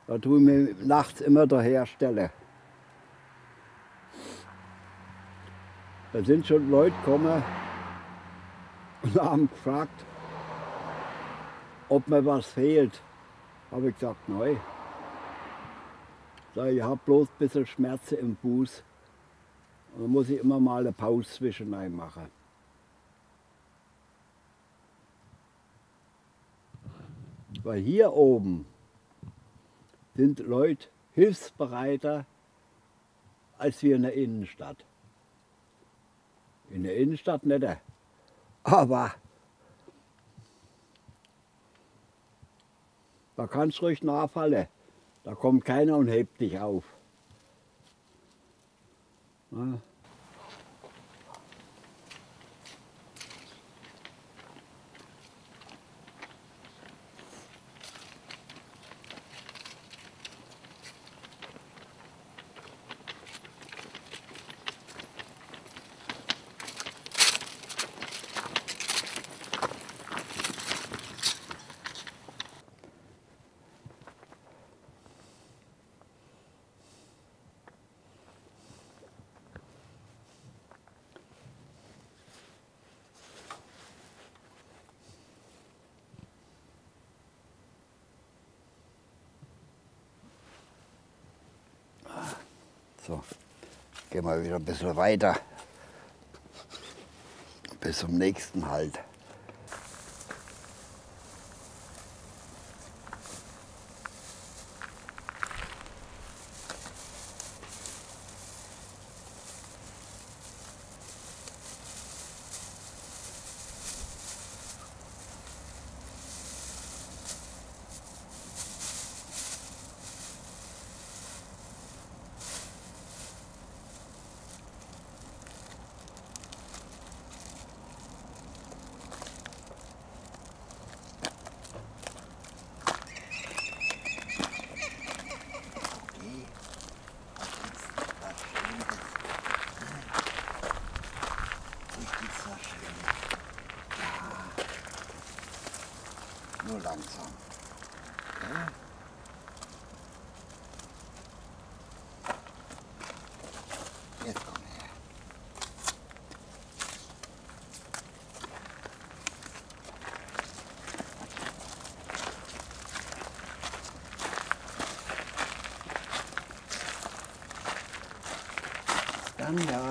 Da tue ich mich nachts immer daherstellen. Da sind schon Leute gekommen und haben gefragt, ob mir was fehlt. Habe ich gesagt, nein. Ich habe bloß ein bisschen Schmerzen im Fuß. Und dann muss ich immer mal eine Pause zwischendurch machen. Weil hier oben sind Leute hilfsbereiter als wir in der Innenstadt. In der Innenstadt nicht. Aber da kannst du ruhig nachfallen. Da kommt keiner und hebt dich auf. Ja. So, gehen wir wieder ein bisschen weiter. Bis zum nächsten Halt. Nur langsam. Ja. Jetzt komm her. Dann ja.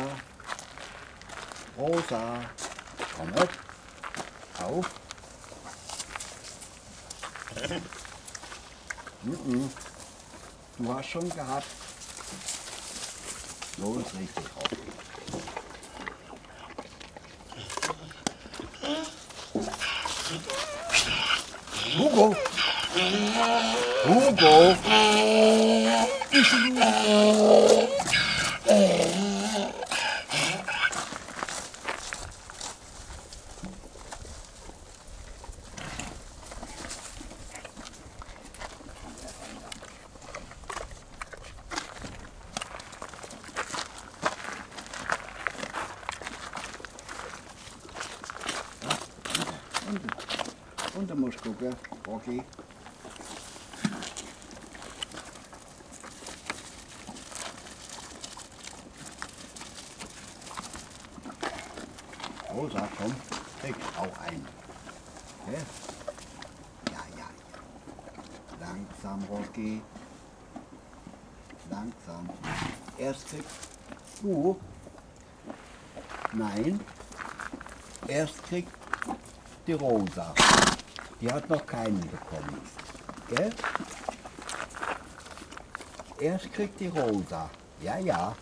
Rosa. Komm mit. Auf. Du hast schon gehabt. So ist richtig auf. Hugo! Hugo! Und da musst du gucken, Rocky. Rosa, komm, krieg auch ein. Ja, ja. Langsam, Rocky. Langsam. Erst kriegst du. Nein. Erst kriegt die Rosa. Die hat noch keinen bekommen. Gell? Erst kriegt die Rosa. Ja, ja.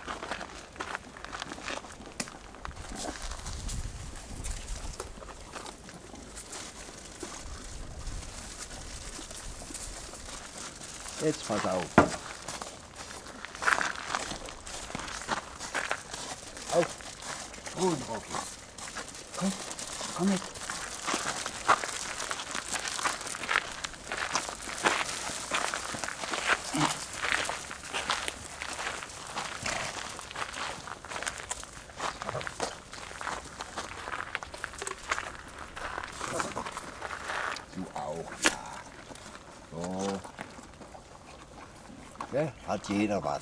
Jetzt pass auf. Auf. Ruhig, Rocky. Komm mit. Du auch, ja. So. Ja, hat jeder was.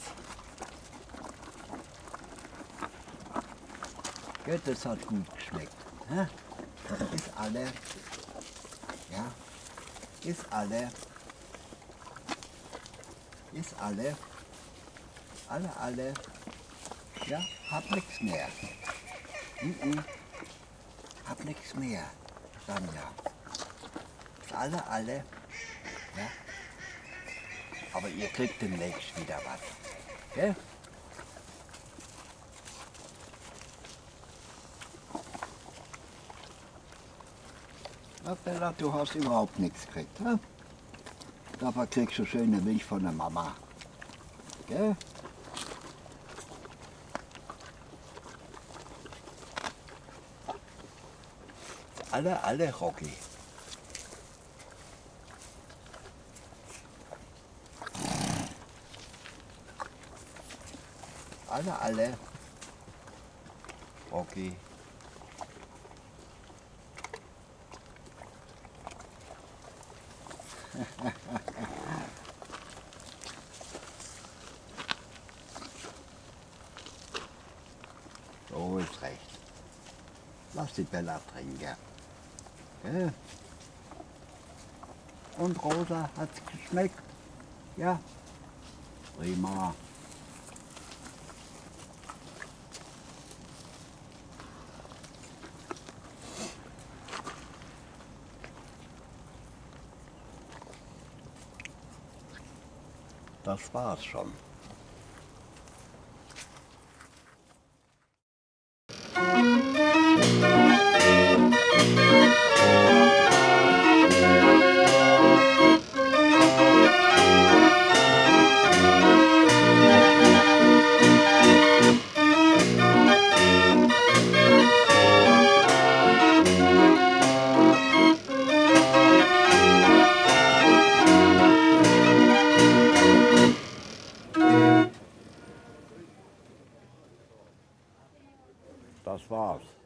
Ja, das hat gut geschmeckt. Ja? Ist alle. Ja. Ist alle. Ist alle. Alle. Ja, hab nichts mehr. Hab nichts mehr. Sanja. Ist alle. Ja. Aber ihr kriegt demnächst wieder was. Gell? Na Bella, du hast überhaupt nichts gekriegt. Ja? Dafür kriegst du schöne Milch von der Mama. Gell? Alle, Rocky. Alle. Rocky. So ist recht. Lass die Bella trinken. Gell? Und Rosa, hat's geschmeckt? Ja? Prima. Das war's schon. Das war's.